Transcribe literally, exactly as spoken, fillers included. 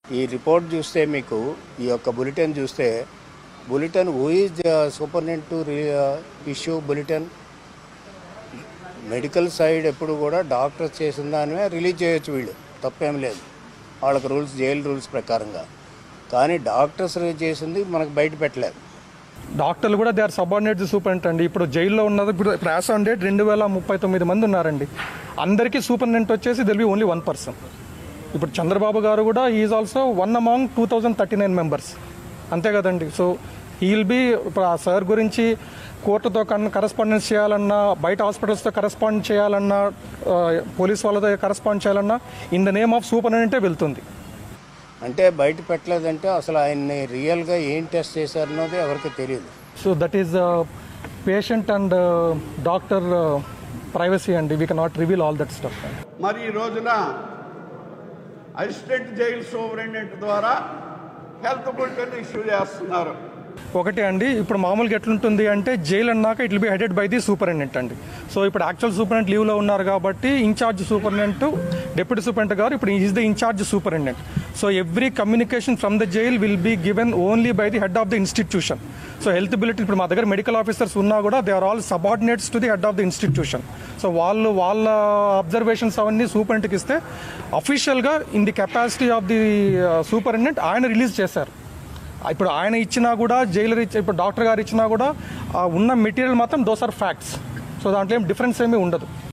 ఈ రిపోర్ట్ చూస్తే మీకు ఈ యొక్క బులెటిన్ చూస్తే bulletin who is superintendent to issue bulletin medical side ఎప్పుడు కూడా డాక్టర్స్ చేసిన దానివే రిలీజ్ చేయొచ్చు, వీళ్ళు తప్పేం లేదు వాళ్ళకి రూల్స్, జైలు రూల్స్ ప్రకారంగా. కానీ డాక్టర్స్ చేసింది మనకు బయట పెట్టలేదు. డాక్టర్లు కూడా దే ఆర్ సబార్డినేట్ సూపరింటెండెంట్ అండి. ఇప్పుడు జైల్లో ఉన్నది ఇప్పుడు ఇప్పుడు యాజ్ ఆన్ డేట్ రెండు వేల ముప్పై తొమ్మిది మంది ఉన్నారండి. అందరికీ సూపరింటెండెంట్ వచ్చేసి will be only one person. ఇప్పుడు చంద్రబాబు గారు కూడా is also one among two thousand thirty nine members, అంతే కదండి. సో హీ విల్ బీ ఇప్పుడు ఆ సార్ గురించి కోర్టుతో కన్నా కరెస్పాండెన్స్ చేయాలన్నా, బయట హాస్పిటల్స్తో కరెస్పాండ్ చేయాలన్నా, పోలీస్ వాళ్ళతో కరెస్పాండ్ చేయాలన్నా ఇన్ ద నేమ్ ఆఫ్ సూపరింటెండెంటే వెళ్తుంది. అంటే బయట పెట్టలేదంటే అసలు ఆయన్ని రియల్గా ఏం టెస్ట్ చేశారన్నది ఎవరికి తెలియదు. So that is patient and doctor privacy అండి. We cannot reveal all that stuff. మరి ఈ రోజున అసిస్టెంట్ జైలు సూపరింటెండెంట్ ద్వారా హెల్త్ బులెటిన్ ఇష్యూ చేస్తున్నారు. ఒకటి అండి, ఇప్పుడు మామూలుగా ఎట్లుంటుంది అంటే జైలు అన్నాక it will be headed by the superintendent అండి. సో ఇప్పుడు యాక్చువల్ సూపరింటెండెంట్ లీవ్లో ఉన్నారు కాబట్టి ఇన్ఛార్జ్ సూపరింటెండెంట్ డిప్యూటీ సూపరింటెండెంట్ గారు ఇప్పుడు is the incharge superintendent. So every communication from the jail will be given only by the head of the institution. So health bulletin ఇప్పుడు మా దగ్గర మెడికల్ ఆఫీసర్స్ ఉన్నా కూడా they are all subordinates to the head of the institution. So వాళ్ళు వాళ్ళ observations అవన్నీ సూపరింటెండెంట్కి ఇస్తే అఫీషియల్గా in the capacity of the superintendent ఆయన రిలీజ్ చేశారు. ఇప్పుడు ఆయన ఇచ్చినా కూడా జైలర్ ఇచ్చి ఇప్పుడు డాక్టర్ గారు ఇచ్చినా కూడా ఉన్న మెటీరియల్ మాత్రం దోస్ ఆర్ ఫ్యాక్ట్స్. సో దాంట్లో ఏం డిఫరెన్స్ ఏమీ ఉండదు.